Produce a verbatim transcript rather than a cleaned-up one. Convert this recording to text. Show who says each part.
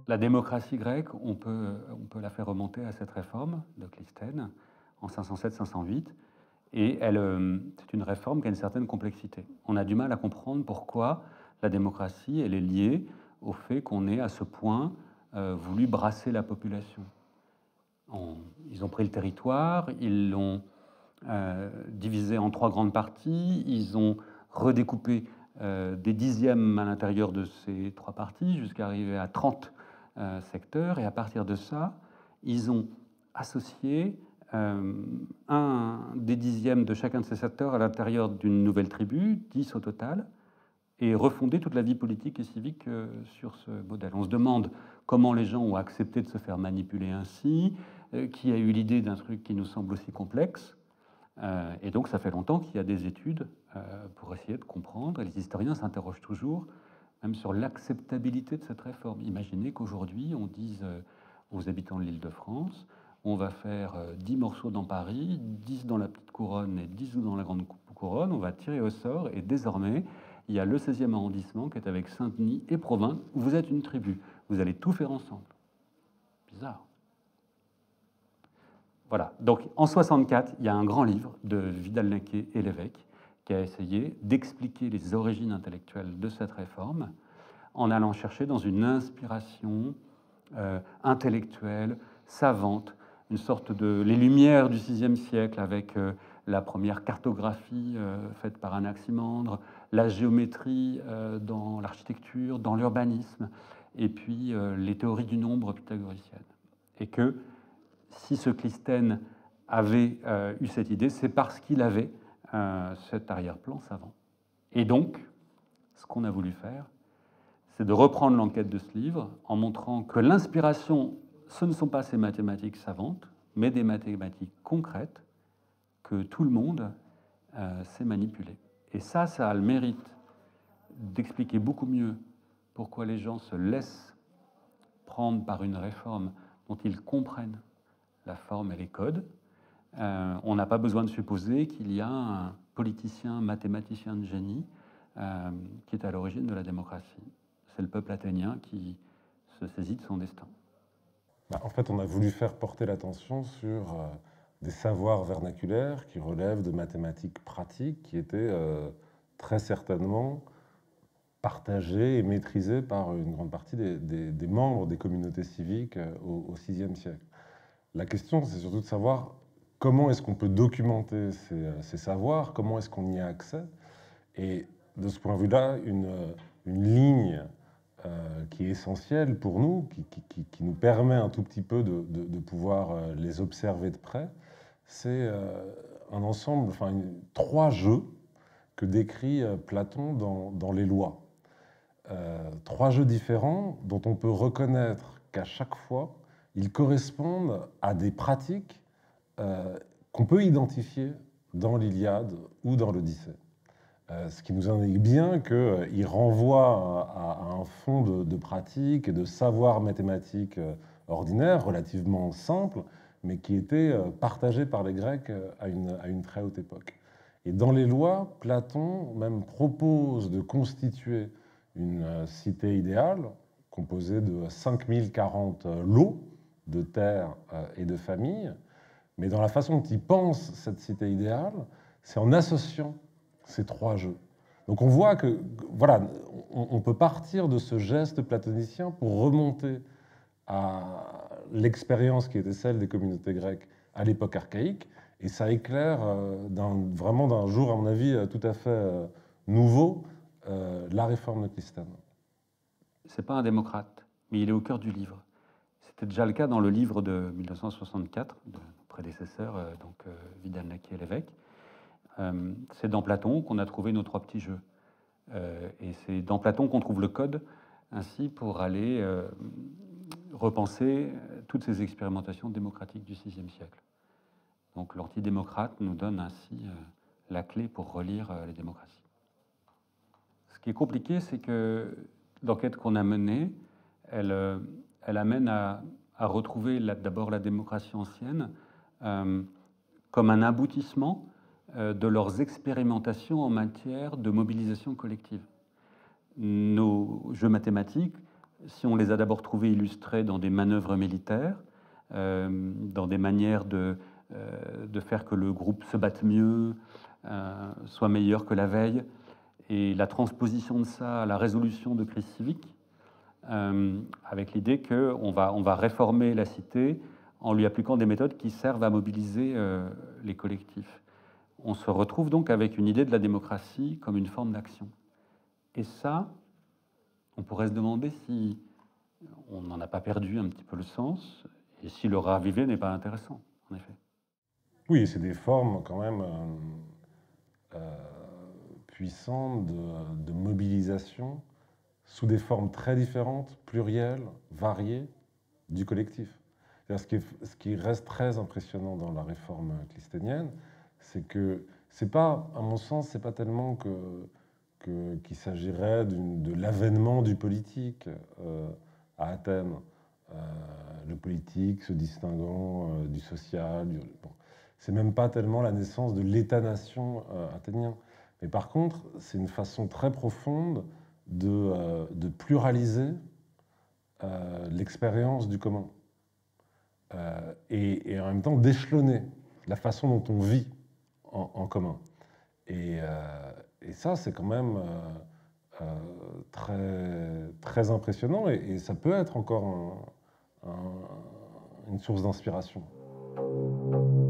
Speaker 1: la démocratie grecque, on peut, on peut la faire remonter à cette réforme de Clisthène en cinq cent sept cinq cent huit, et elle, euh, c'est une réforme qui a une certaine complexité. On a du mal à comprendre pourquoi la démocratie, elle est liée au fait qu'on ait à ce point euh, voulu brasser la population. On, ils ont pris le territoire, ils l'ont euh, divisé en trois grandes parties, ils ont redécoupé euh, des dixièmes à l'intérieur de ces trois parties jusqu'à arriver à trente euh, secteurs, et à partir de ça, ils ont associé euh, un des dixièmes de chacun de ces secteurs à l'intérieur d'une nouvelle tribu, dix au total, et refonder toute la vie politique et civique euh, sur ce modèle. On se demande comment les gens ont accepté de se faire manipuler ainsi, euh, qui a eu l'idée d'un truc qui nous semble aussi complexe. Euh, et donc ça fait longtemps qu'il y a des études euh, pour essayer de comprendre, et les historiens s'interrogent toujours même sur l'acceptabilité de cette réforme. Imaginez qu'aujourd'hui on dise euh, aux habitants de l'Île-de-France, on va faire euh, dix morceaux dans Paris, dix dans la petite couronne et dix dans la grande couronne, on va tirer au sort, et désormais il y a le seizième arrondissement qui est avec Saint-Denis et Provins, où vous êtes une tribu. Vous allez tout faire ensemble. Bizarre. Voilà. Donc en soixante-quatre, il y a un grand livre de Vidal-Naquet et Lévesque qui a essayé d'expliquer les origines intellectuelles de cette réforme en allant chercher dans une inspiration euh, intellectuelle, savante, une sorte de... les Lumières du sixième siècle avec euh, la première cartographie euh, faite par Anaximandre, la géométrie euh, dans l'architecture, dans l'urbanisme, et puis euh, les théories du nombre pythagoriciennes. Et que si ce Clisthène avait euh, eu cette idée, c'est parce qu'il avait euh, cet arrière-plan savant. Et donc, ce qu'on a voulu faire, c'est de reprendre l'enquête de ce livre en montrant que l'inspiration, ce ne sont pas ces mathématiques savantes, mais des mathématiques concrètes que tout le monde euh, sait manipuler. Et ça, ça a le mérite d'expliquer beaucoup mieux pourquoi les gens se laissent prendre par une réforme dont ils comprennent la forme et les codes. Euh, on n'a pas besoin de supposer qu'il y a un politicien, mathématicien de génie euh, qui est à l'origine de la démocratie. C'est le peuple athénien qui se saisit de son destin.
Speaker 2: Bah, en fait, on a voulu faire porter l'attention sur euh, des savoirs vernaculaires qui relèvent de mathématiques pratiques qui étaient euh, très certainement partagés et maîtrisés par une grande partie des, des, des membres des communautés civiques euh, au, au sixième siècle. La question, c'est surtout de savoir comment est-ce qu'on peut documenter ces, ces savoirs, comment est-ce qu'on y a accès. Et de ce point de vue-là, une, une ligne euh, qui est essentielle pour nous, qui, qui, qui, nous permet un tout petit peu de, de, de pouvoir euh, les observer de près, c'est euh, un ensemble, enfin une, trois jeux que décrit euh, Platon dans, dans les lois. Euh, trois jeux différents dont on peut reconnaître qu'à chaque fois, ils correspondent à des pratiques euh, qu'on peut identifier dans l'Iliade ou dans l'Odyssée. Euh, ce qui nous indique bien qu'ils euh, renvoient à, à un fond de, de pratiques et de savoirs mathématiques euh, ordinaires, relativement simples, mais qui étaient euh, partagés par les Grecs euh, à, une, à une très haute époque. Et dans les lois, Platon même propose de constituer une euh, cité idéale composée de cinq mille quarante lots de terre euh, et de famille, mais dans la façon dont il pense cette cité idéale, c'est en associant ces trois jeux. Donc on voit que voilà, on, on peut partir de ce geste platonicien pour remonter à l'expérience qui était celle des communautés grecques à l'époque archaïque, et ça éclaire euh, d'un, vraiment d'un jour, à mon avis, tout à fait euh, nouveau, euh, la réforme de Clisthène.
Speaker 1: C'est pas un démocrate, mais il est au cœur du livre. C'était déjà le cas dans le livre de mille neuf cent soixante-quatre, de nos prédécesseurs, euh, donc euh, Vidal-Naquet et Lévesque. Euh, c'est dans Platon qu'on a trouvé nos trois petits jeux. Euh, et c'est dans Platon qu'on trouve le code, ainsi pour aller euh, repenser toutes ces expérimentations démocratiques du sixième siècle. Donc l'antidémocrate nous donne ainsi euh, la clé pour relire euh, les démocraties. Ce qui est compliqué, c'est que l'enquête qu'on a menée, elle, euh, elle amène à, à retrouver d'abord la démocratie ancienne euh, comme un aboutissement euh, de leurs expérimentations en matière de mobilisation collective. Nos jeux mathématiques si on les a d'abord trouvés illustrés dans des manœuvres militaires, euh, dans des manières de, euh, de faire que le groupe se batte mieux, euh, soit meilleur que la veille, et la transposition de ça à la résolution de crises civiques, euh, avec l'idée qu'on va, on va réformer la cité en lui appliquant des méthodes qui servent à mobiliser euh, les collectifs. On se retrouve donc avec une idée de la démocratie comme une forme d'action. Et ça, on pourrait se demander si on n'en a pas perdu un petit peu le sens, et si le raviver n'est pas intéressant, en effet.
Speaker 2: Oui, c'est des formes quand même euh, euh, puissantes de, de mobilisation sous des formes très différentes, plurielles, variées, du collectif. Ce qui, est, ce qui reste très impressionnant dans la réforme clisténienne, c'est que c'est pas, à mon sens, c'est pas tellement que, que, qu'il s'agirait de l'avènement du politique euh, à Athènes, euh, le politique se distinguant euh, du social. Du, bon. C'est même pas tellement la naissance de l'État-nation euh, athénien. Mais par contre, c'est une façon très profonde de, euh, de pluraliser euh, l'expérience du commun. Euh, et, et en même temps d'échelonner la façon dont on vit en, en commun. Et, euh, et ça, c'est quand même euh, euh, très, très impressionnant et, et ça peut être encore un, un, une source d'inspiration.